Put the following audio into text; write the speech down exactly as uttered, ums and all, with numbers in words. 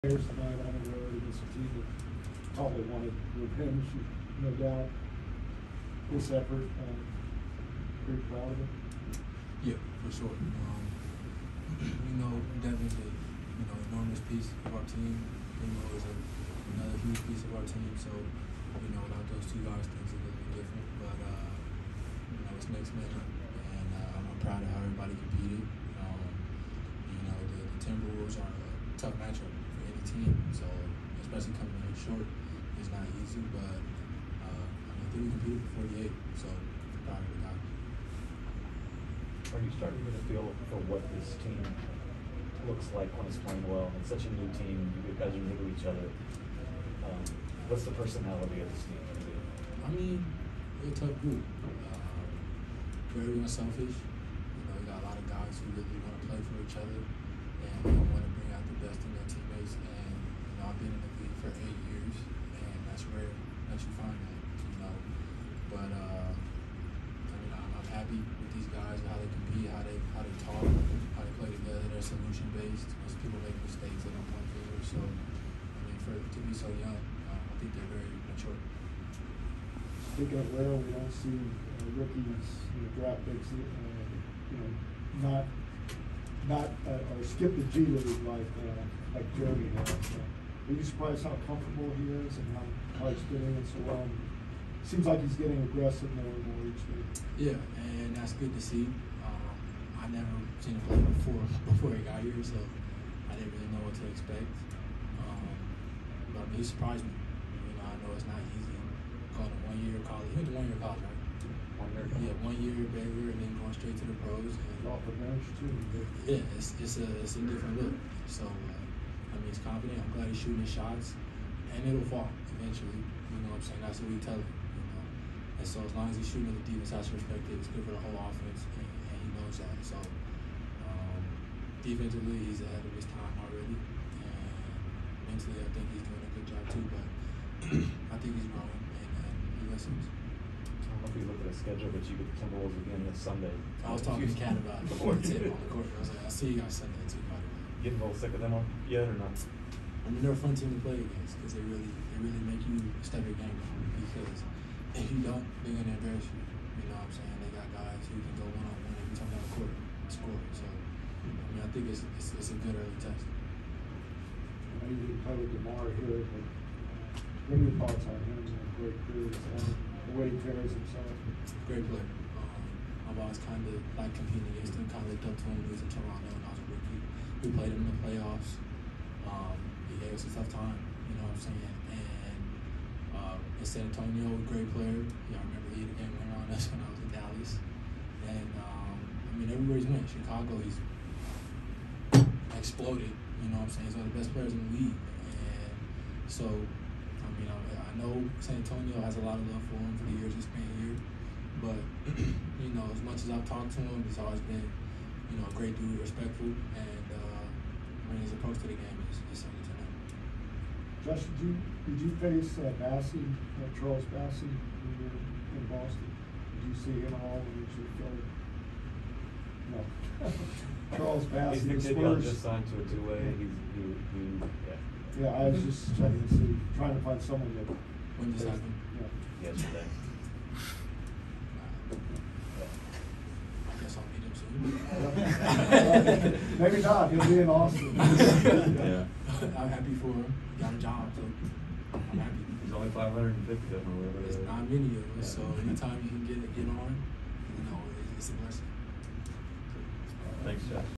Players tonight on the road against a team that probably wanted revenge, no doubt. This effort, um, pretty proud of it. Yeah, for sure. Um, we know Devin's a you know enormous piece of our team. Primo is a, another huge piece of our team. So you know without those two guys, things are a little bit different. But uh, you know it's next man up, and uh, I'm proud of how everybody competed. Um, you know the, the Timberwolves are a tough matchup for any team. So especially coming in short, it's not easy. But uh, I, mean, I think we competed for forty-eight. So proud of the guys. Are you starting to get a feel for what this team looks like when it's playing well? It's such a new team. You guys are new to each other. Um, what's the personality of this team? I mean, we're a tough group. Uh, very unselfish. You know, we got a lot of guys who really want to play for each other and want to bring out the best in their teammates. And you know, I've been in the league for eight years, and that's rare that you find that. You know, but uh, I mean, I'm, I'm happy with these guys, how they compete, how they how they talk, how they play together. They're solution based. Most people make mistakes, they don't point fingers. So, I mean, for to be so young, um, I think they're very mature. Speaking of rare, we don't see uh, rookies, you know, draft picks, uh, you know, not not uh, or skip the G League like uh, like Jody has. Uh, are you surprised how comfortable he is and how, how he's doing it so well? Seems like he's getting aggressive more and more each day. Yeah, and that's good to see. Um, I never seen him play before before he got here, so I didn't really know what to expect. Um, but I mean, he surprised me. You know, I know it's not easy. Going to one year college, he went to one year college, right? One year. Yeah, one year Baylor, and then going straight to the pros. And Off the bench too. yeah, it's it's a it's a different look. So uh, I mean, he's confident. I'm glad he's shooting his shots, and it'll fall eventually. You know what I'm saying? That's what we tell him. And so as long as he's shooting at the defense, that's respected. It's good for the whole offense, and, and he knows that. So um, defensively, he's ahead of his time already, and mentally, I think he's doing a good job too. But I think he's growing, and, and he listens. I don't know if you look at the schedule, but you get the Timberwolves again this Sunday. I was talking to Cat about it before Tim on the court. I was like, I see you guys Sunday too, by the way. Getting a little sick of them yet or not? I mean, they're a fun team to play against because they really, they really make you step your game up. Because if you don't, they're gonna embarrass you. You know what I'm saying? They got guys who can go one on one every time down the court and score. So I mean, I think it's it's, it's a good early test. I know you didn't play with DeMar here, but uh, what are your thoughts on him? He's had a great career, and the way he carries himself. Great player. Um, I've always kind of liked competing against him. Kind of looked up to him when he was in Toronto when I was a rookie. We played him in the playoffs. Um, he gave us a tough time. You know what I'm saying? And uh, in San Antonio, a great player. Yeah, I remember he had a game winner on us when I was in Dallas. And um, I mean, everywhere he's went. Chicago, he's exploded. You know what I'm saying? He's one of the best players in the league. And so, I mean, I, I know San Antonio has a lot of love for him for the years he's been here. But, you know, as much as I've talked to him, he's always been, you know, a great dude, respectful. And, uh, I mean, his approach to the game is, is second to none. Josh, did you did you face uh, Bassey, uh, Charles Bassey, when you were in Boston? Did you see him at all when you were Philly? No. Charles Bassey, the He's Spurs. just signed to a two-way. He's he, he yeah. Yeah, I was just checking to see, trying to find someone that. When this happened? Yeah. Yesterday. I guess I'll meet him soon. Maybe not. He'll be in Austin. Yeah. I'm happy for him. He got a job, so I'm happy. He's only five hundred and fifty of them or whatever. There's not many of us, so anytime you can get get on, you know, it's a blessing. Thanks, Josh.